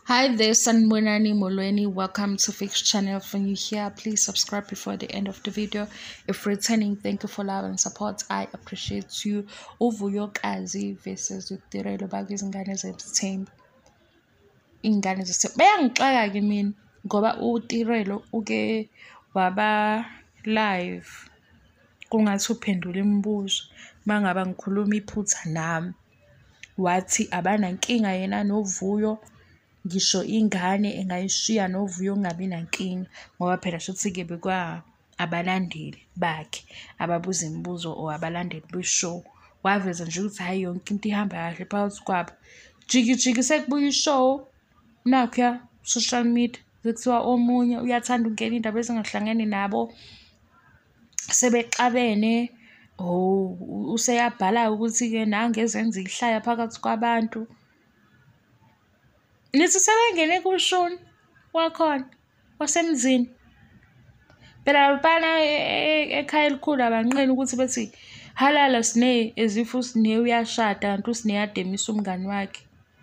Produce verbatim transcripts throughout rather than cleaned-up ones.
Hi there, Sanbonani Molweni. Welcome to Fix Channel. If you're here, please subscribe before the end of the video. If returning, thank you for love and support. I appreciate you. Uvuyo Kazi versus Utirelo Bagizingane Zethemba. Ingane zethemba. Bayangixaka ke mina ngoba uTirelo uke waba live. Kungathi uphendula imibuzo. Mangaba ngikhuluma iphutha nami. Wathi abanankinga yena noVuyo. Ngisho ingane engayishiya noVuyo kungabi nankinga ngoba phela shuthi ke bekwa abalandeli bakhe ababuza imibuzo o abalandeli beshow. Waveza nje ukuthi hayi yonke into ihamba kahle phakathi kwabo. Jiki jiki sekubuya ishow nakho social media sekuthiwa omunye uyathanda ukungena indaba ezingahlangene nabo sebexabene. Oh, useyabhala ukuthi ke nangezenza ihlaya phakathi kwabantu. Nithi sebengene kushuni wakhona wasemzini. Phela abafana ekhaya elikhulu abanqeni ukuthi bethi halala sine ezifu sine uyashada kanti usine yademisa umngani wakhe.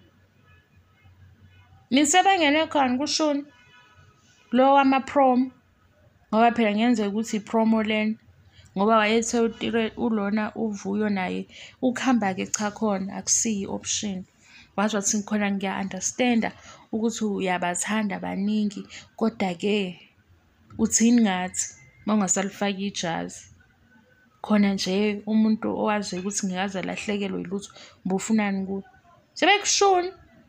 Nithi sebengene khona kushuni lo wama prom ngoba phela ngenzeka ukuthi ipromo lena ngoba wayethe uTire ulona uVuyo naye ukuhamba ke cha khona akusiyi option. Wathi wathi khona ngiya-understanda ukuthi uyabathanda abaningi kodwa ke uthini ngathi mawungasalifaka ijazi khona nje umuntu owazi ukuthi ngikaze lahlekelwe yilutho ubufunani kuwe sebekushuni.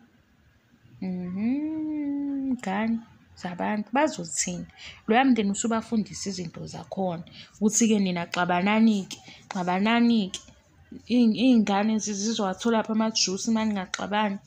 Mhm ngani zabantu bazothini lo yamndeni usubafundisa izinto zakhona ukuthi ke nina xabanani ke xabanani ke ingane zizowathola lapha amajuice manje ngaxabani.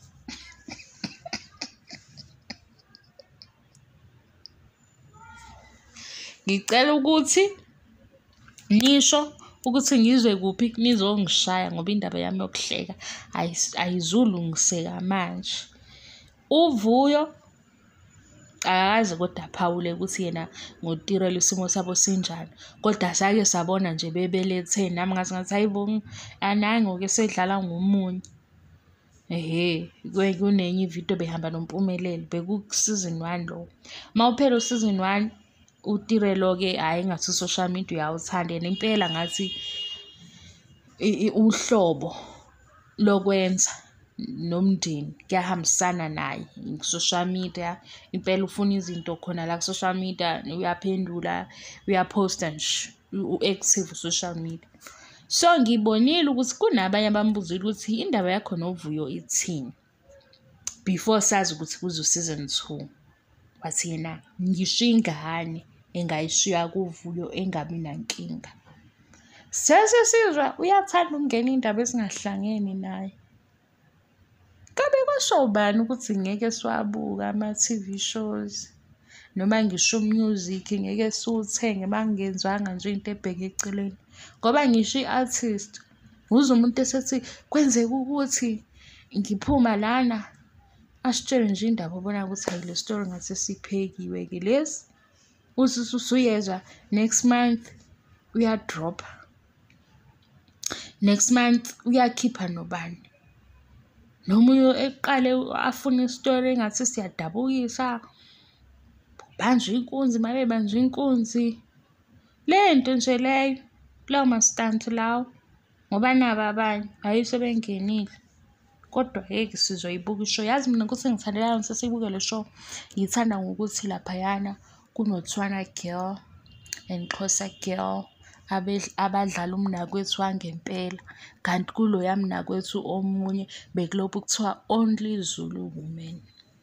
Ngicela ukuthi nisho ukuthi ngizwe kuphi nizongishaya ngoba indaba yami yokuhleka ayizulungiseka manje. uVuyo akazi kodwa aphawule ukuthi yena ngoTirelo isimo sabo sinjani kodwa sake sabona nje bebelethe nami ngathi ngathi hayibo anango ke sedlala ngomunye. Ehhe kunenye ivideo behamba noMpumelelo beku season one lo. Mawuphela useason one uTirelo ke hayi ngathi social media uyawuthanda yena impela ngathi uhlobo lokwenza nomndeni kuyahambisana naye social media impela ufuna izinto khona la ku social media uyaphendula uyaposta nje uactive social media. So ngibonile ukuthi kunabanye abambuzile ukuthi indaba yakho noVuyo ithini before sazi ukuthi kuzo season two. Wathi yena ngisho ingane engayishiya kuVuyo engabi nankinga. Sese sizwa uyathanda ukungena indaba ezingahlangene naye. Kabe kwasho ubani ukuthi ngeke siwabuka ama-T V shows noma ngisho music ngeke siwuthenge mangenzwanga nje into ebheke eceleni ngoba ngisho i-artist uze umuntu esethi kwenzeka ukuthi ngiphuma lana asitshele nje indaba ubona ukuthi hayi le story ngathi siphekiwe ke lesi usuyezwa next month uya drop next month uyakhipha nobani nomunye eqale afuna istory engathi siyadabukisa banjwe inkunzi mabe banjwe inkunzi lento nje leyo lawo ma-stunt lawo ngoba naba abanye hayi sebengenile kodwa ngeke sizoyibuka ishow. Yazi mina ukuthi ngithandela ngisesibuke le show ngithanda ngokuthi laphayana kunoThwana girl and Xhosa girl abadlala umnakwethu wangempela kanti kulo yamnakwethu omunye bekulophu kuthiwa only Zulu women.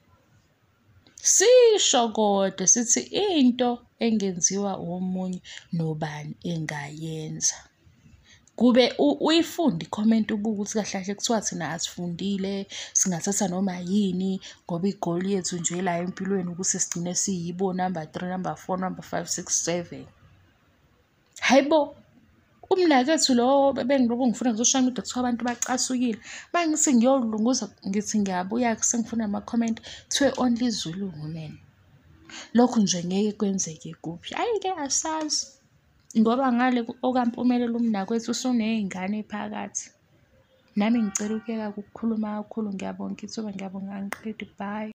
Sisho kodwa sithi into engenziwa omunye nobani engayenza kube uyifunde i-comment ubuka ukuthi kahle kahle kuthiwa thina asifundile singathatha noma yini ngoba igoli yethu nje la empilweni ukuthi sigcine siyibo number three number four number five six seven. Hayibo umnakethu lo bengiloko ngifuna nge-social media kuthiwa abantu bacasukile mangithi ngiyolunguza ngithi ngiyabuya sengifuna ama-comment kuthiwe only Zulu women. Lokhu nje ngeke kwenzeke kuphi hayi ke asazi ngoba ngale okaMpumelelo umnakwethu usuney'ngane phakathi. Nami ngicela ukuyeka ukukhuluma kakhulu. Ngiyabonga ithuba, ngiyabonga angiqedi. Bye.